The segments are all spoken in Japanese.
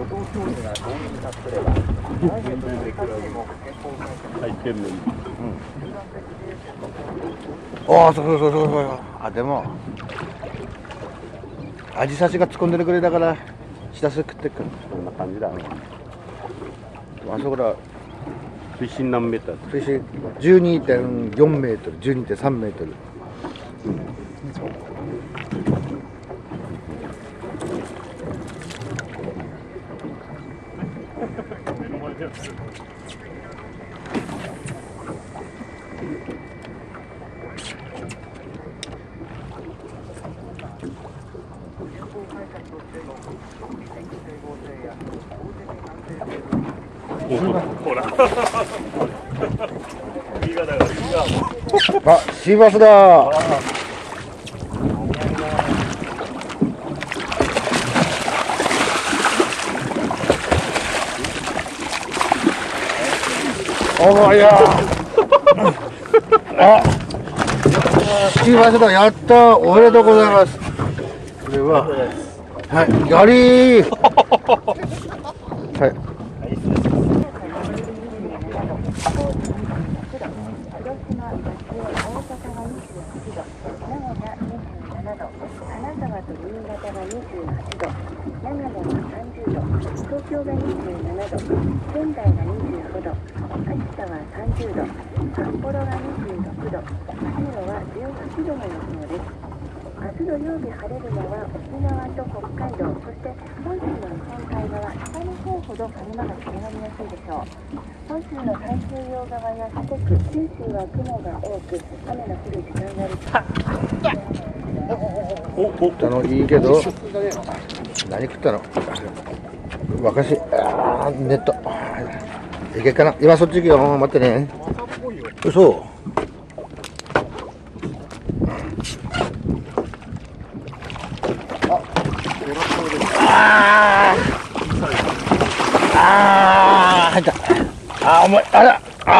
入ってんのに。 ああ、そう。あ、でもアジ刺しが突っ込んでるくらいだからひたすら食ってっから。 そんな感じだね。 あそこら水深何メーター？ 水深 12.4 メートル、12.3 メートル。 ほら。 あ、シーバスだ。おいや。あ、シーバスだ。やった。おめでとうございます。これは、はい、やりー。はい。 東京が27度、仙台が25度、秋田は30度、札幌が26度、長野は18度の予想です。明日土曜日晴れるのは沖縄と北海道、そして本州の日本海側、北の方ほど晴れ間が広がりやすいでしょう。本州の太平洋側や四国、九州は雲が多く、雨の降る時間がある。 いいけど、何食ったの？若し、ネット。いけっかな。今そっち行くよ。待ってね。嘘。入った。重い。あら。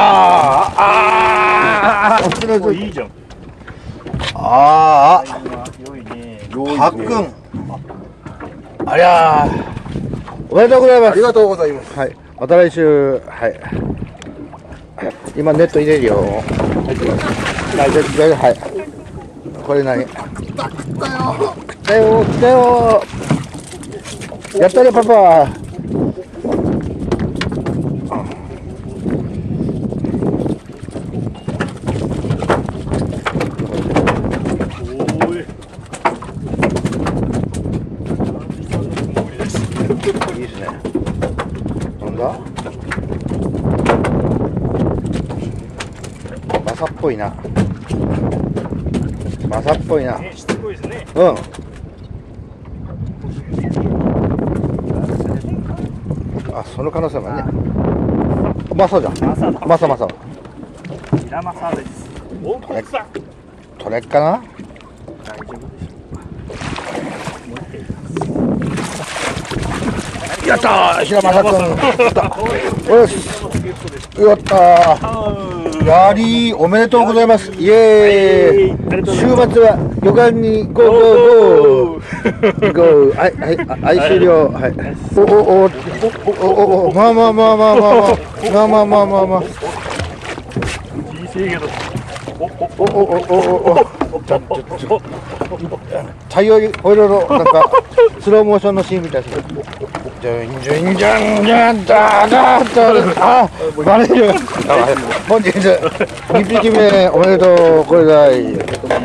いいじゃん。 はっくん。ありゃー。おめでとうございます。 ありがとうございます。 はい。また来週。はい。今ネット入れるよ。はい。これ何？食ったよ。やったねパパ。いいですね。なんだ？マサっぽいな。 しつこいですね。 うん。あ、その可能性もね。マサじゃん。マサ。 平マサです。大きさ。 トレッかな？ 大丈夫でしょう。 やったー、平正君。よし。やったー。やりー、おめでとうございます。イエーイ。週末は旅館にゴー。はい、終了。はい。まあ。 小さいけど。 太陽いろいろなんかスローモーションのシーンみたいですね。じゃんあ、バレる。本日2匹目おめでとう。これだい。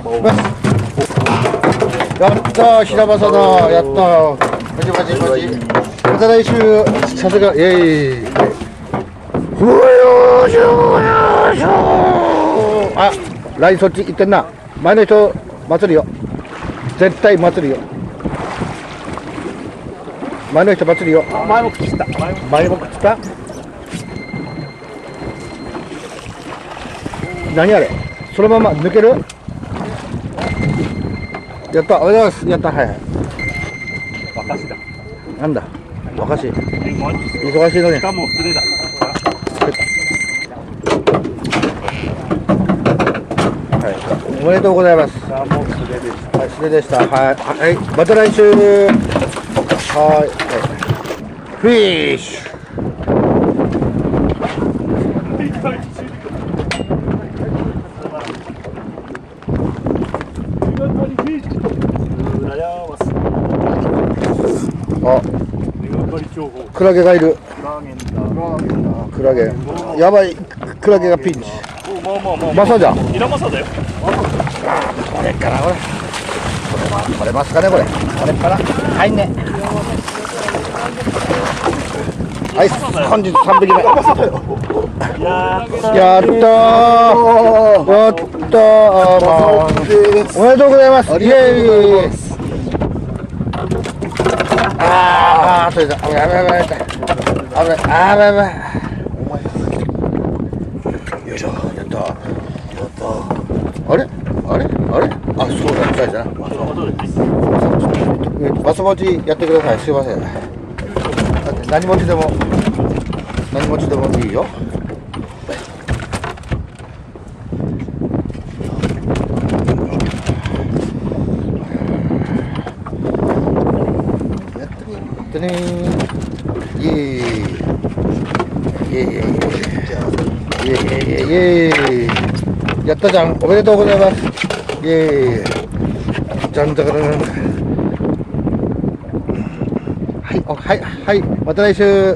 やったー、平正だ。やったー。パチ。また来週。さすがイエーイ。あ、ラインそっち行ってんな。前の人祭るよ。絶対祭るよ。前の人祭るよ。 前も食った。 何あれ？そのまま抜ける？やった、おはようございます。やった、はい。 若しだ。 なんだ、若し。忙しいのに。 しかも素手だ。 はい、おめでとうございます。 もう素手でした。 素手でした。はい、また来週。はい。 フィッシュ。あ、クラゲがいる。クラゲ。やばい、クラゲがピンチ。マサじゃん。 平マサだよ。 これからこれ。取れますかねこれ。これから入んね。はい、本日3匹目。やったー。やったー。おめでとうございます。イエーイ。あー、それだ。やばいやばいやばい。危ない。あー、やばいやばい。よいしょ。やったー。あれあれあれ、あ、そうだ、大事だな。バス持ちやってください。すいません。何持ちでもいいよ。やってねー。イエーイ。イエーイ。イエーイ。イエーイ。イエーイ。イエーイ。やったじゃん。おめでとうございます。イエーイ。じゃんじゃからん。はい、はい、はい、また来週。はい。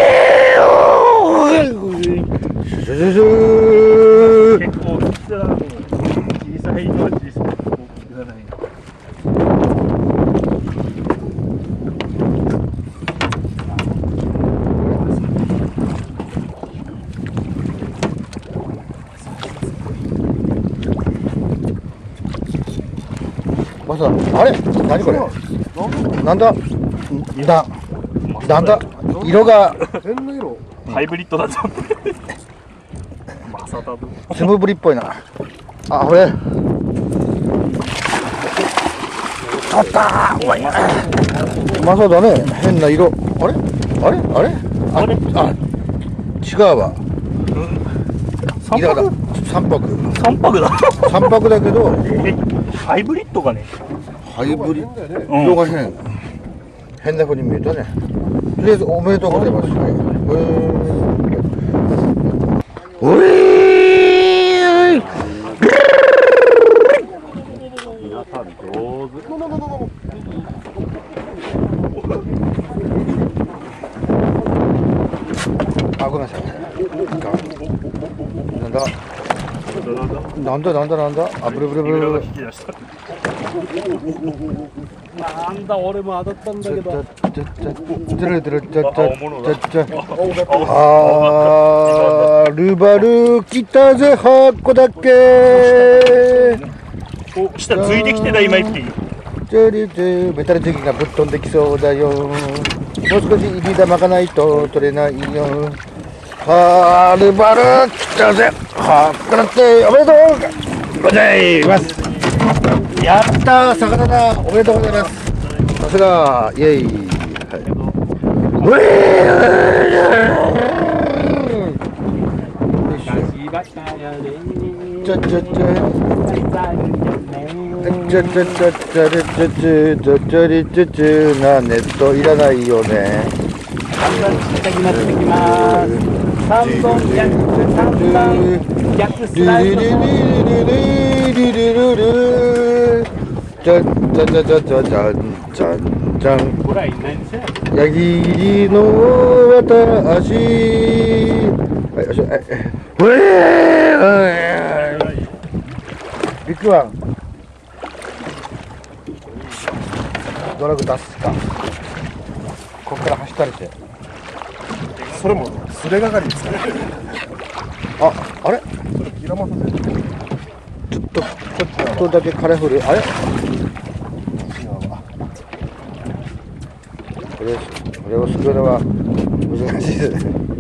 結構小さいのは小さい。大きくない。 まさ、あれ、何これ。なんだ。なんだ。色が。 ハイブリッドだと。マサだと。 スムーブリっぽいな。あ、これ。あったー。うまい。うまそうだね。変な色。あれ。あれ。あれ。あ、違うわ。 三泊。 三泊だ。三泊だけど。 ハイブリッドがね。 ハイブリッド。色が変な風に見えたね。とりあえずおめでとうございます。おい。 皆さん上手。 あ、ごめんなさい。なんだ。あ、ブルブルブルブル。 なんだ、俺も当たったんだけど。 ルバル来たぜ、箱だけ。 お、下ついてきてた、今一匹。 メタル時期がぶっ飛んできそうだよ。もう少し入り玉がないと取れないよ。はー、ルバル来たぜ、箱だけ。おめでとうございます。やったー、魚だ。おめでとうございます。さすが、イエイ。ちゃなネットいらないよね。3本逆スライド。矢切の私。ビッグワン。ドラグ出すか。ここから走ったりして。 それもすれがかりですかね。 あ、あれ。 ちょっとだけカラフル。あれ。これをすくうのは難しいですね。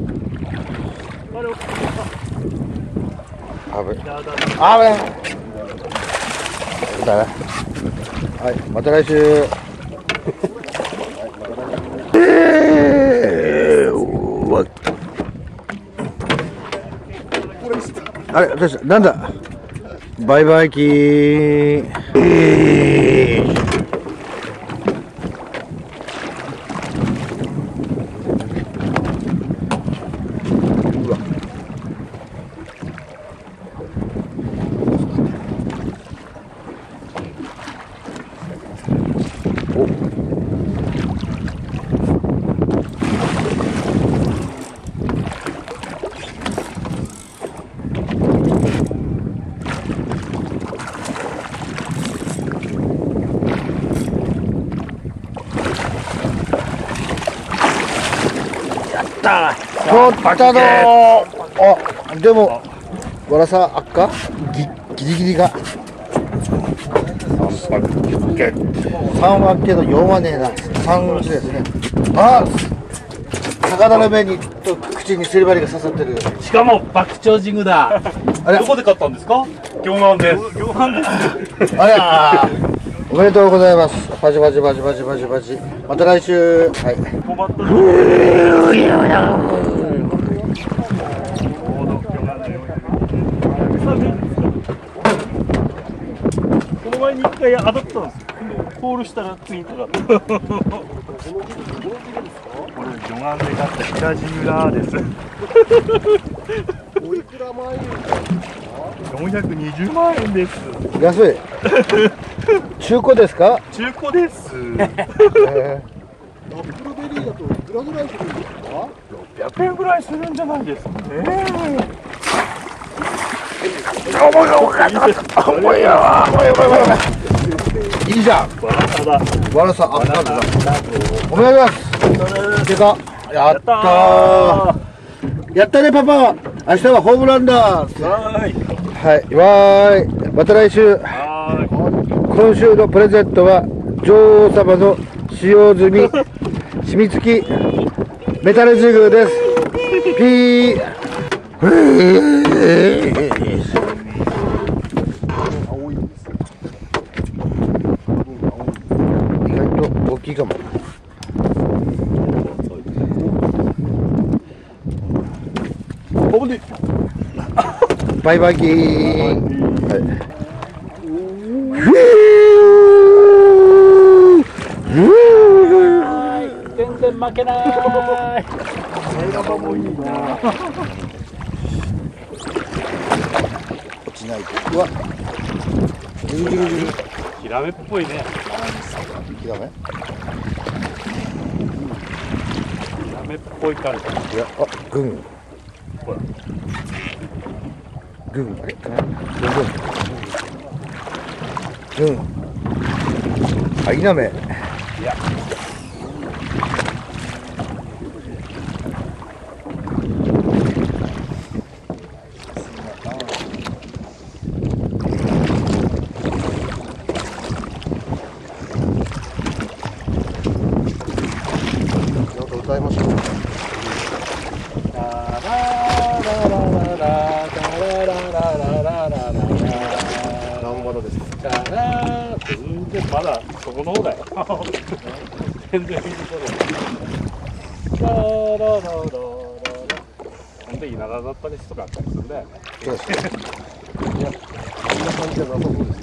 危ない。だな。はい、また来週。あれ、私なんだ。バイバイキー。 った取ったのー。あ、でもわらさ赤ギリギリが3はけど4はねえな。3ですね。あ、魚の目にと口にすり針が刺さってる。 しかも爆鳥ジグだ。 あれどこで買ったんですか？行安です。行安です。 あらー、おめでとうございます。パチパチパチパチパチパチ。また来週。はい。 この前に1回当たったんですよ。コールしたら次にかかった。これ魚眼で買った平地村です。 おいくら前に 420万円です。 安い。中古ですか？ 中古です。 アップルベリーだといくらぐらいするんですか 600円ぐらいするんじゃないですかね。 いいじゃん。わらさあったんだ。おめでとうございます。でか。やったー。やったねパパ。明日はホームランだ。はい。わーい。また来週。今週のプレゼントは女王様の使用済み染み付きメタルジグです。ピー。意外と大きいかも。バイバイキー。 全然負けない。もいいな。 落ちないと。うわ。ジグジグジグ。 ヒラメっぽいね。 ヒラメ？ ヒラメっぽい感じ。 いや、あ、グン。 ほら。 グン、あれかな。グン。あ、イナメ。 いや。 なんか歌いましょう。何番ですか。 全然まだそこの方だよ。全然いいところ。本当に田舎だったりとかあったりするんだよね。 そうですね。 いや、そんな感じじゃなさそうです。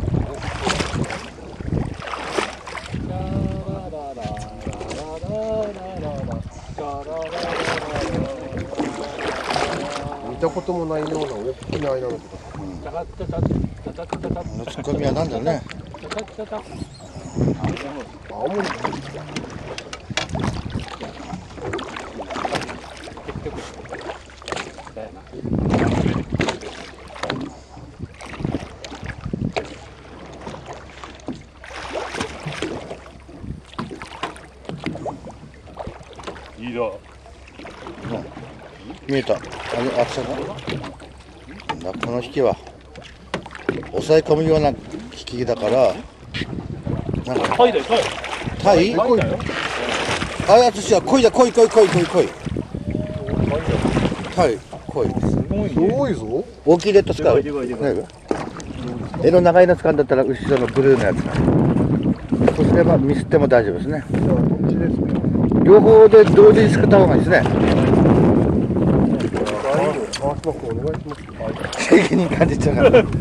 見たこともないような大きな間のとか。 のツッコミはなんだろうね。 青森。 いいな。 見えた。あの厚さが。この引きは抑え込むような引きだから。なんかタイだよ、 タイ？ タイだよ。 あれ私は鯉だ、鯉。タイ、鯉。 すごいすね。 ごいぞ。 大きいレッド使う。 でかいでかいでか絵の長いの使うんだったら後ろのブルーのやつが。そうすればミスっても大丈夫ですね。 じゃあどっちですね。 両方で同時に作った方がいいですね。 お願いします。 責任感じちゃうから。 間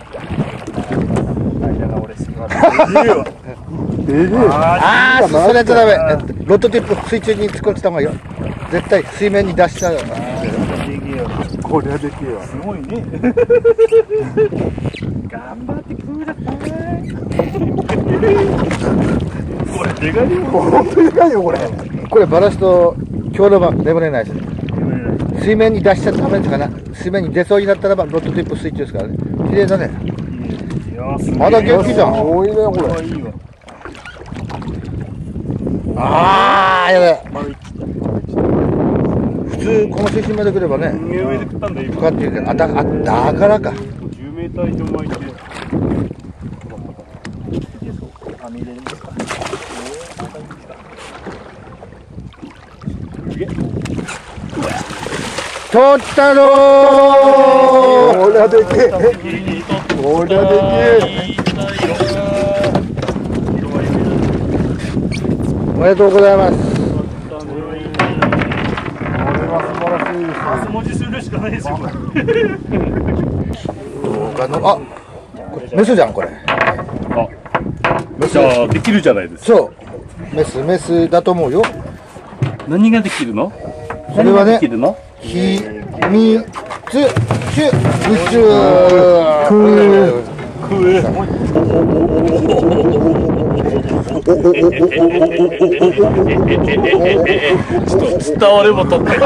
が俺好きなんだ。 ああ、それやっちゃダメ。ロットティップ水中に突っ込んでた方がいいよ。絶対水面に出しちゃう。 これはできるわ。 すごいね。頑張ってください。これでかいよ。 本当にでかいよこれ。 これバラすと今日の晩眠れないですね。水面に出しちゃダメですかな。水面に出そうになったらばロットティップ水中ですからね。綺麗だね。まだ元気じゃん。 すごいねこれ。 ああ、やべえ。 普通この水深まで来ればね上で食ったんだよ、今。 かかっていうけど、だからか。 10メーター以上巻いて。網入れるんですか。 取ったぞー。これはでけえ。これはでけえ。おめでとうございます。これは素晴らしいです。 マス文字するしかないですよ、これ。 動画の、あ、これメスじゃんこれ。 あ、 メス。 じゃあ、できるじゃないですか。 そう。メスだと思うよ。 何ができるの？ それはね何ができるの？ 秘密宇宙。 伝わればとって。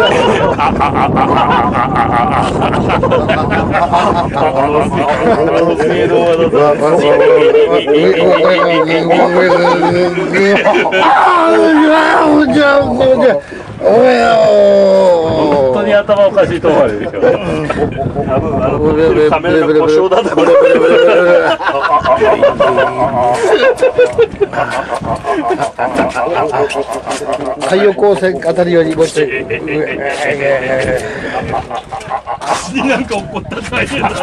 本当に頭おかしいと思われるでしょ。多分カメラの故障だと思う。 太陽光線あたりよりもっと足になんか怒った大変だ。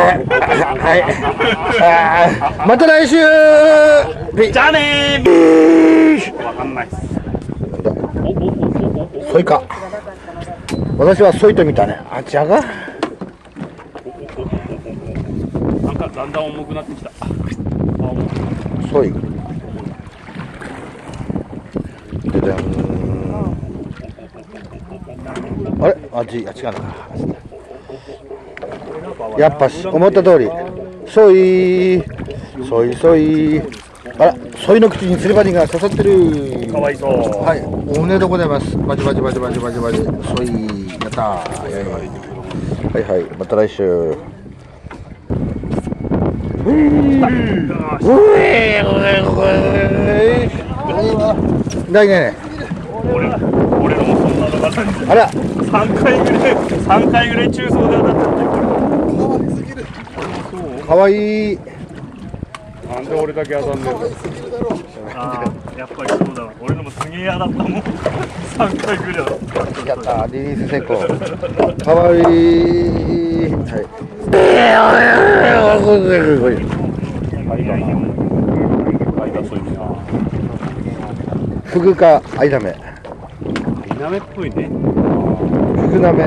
はい。また来週。 じゃあねー。わかんないっす。 ソイか。私はソイと見たね。あちゃが。 なんかだんだん重くなってきた。 ソイ。ででん。あれ、あ違うな。やっぱし思った通り。ソイ。あら、ソイの口に釣り針が刺さってる。 かわいそう。 はい、おめでとうございます。バチバチ。ソイ、やったー。はい、また来週。だいね。 俺のもそんなのがないんで。 あら、 3回ぐらい中層で当たっちゃってる。 かわいい。 なんで俺だけ当たんねえんだ。ああ、やっぱりそうだわ。俺のもすげえ嫌だったもん。3回ぐらい。 やったー、リリース成功。かわいい。はい。フグかアイナメ。 アイナメっぽいね。 フグナメ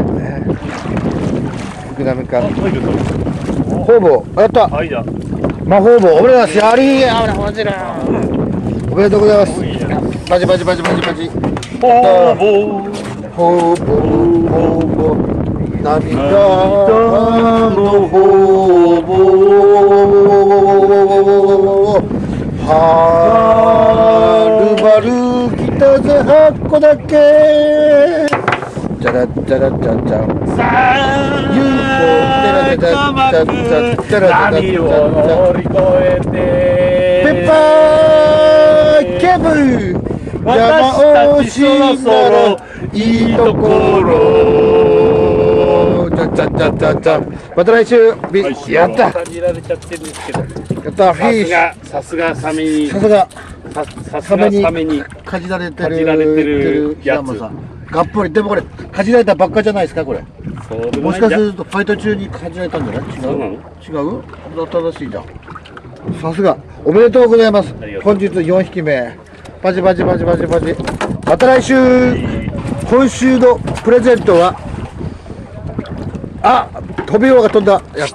か。 入ると。 ホウボウ、やった。 はいだ。 魔法棒、おめでとうございます。やりー、おめでとうございます。バチ。 ほうぼう。 ほうぼう、涙のほうぼう。はるばる来たぜ、函館。じゃらじゃらじゃじゃん。 さあ、波を乗り越えて。 ペッパーケブ山をしならいいところ。じゃまた来週。やった。 感じられちゃってるんですけど。 やったフィッシュ。 さすがサメに。 さすがサメにかじられてかじられてるやつ山さん。がっぽり。でもこれかじられたばっかじゃないですかこれ。 そうでももしかすないんだ。 るとファイト中にかじられたんじゃない？ そうなの？ 違う？正しいじゃん。さすがおめでとうございます。本日4匹目。バチ。また来週。今週のプレゼントはトビウオが飛んだ。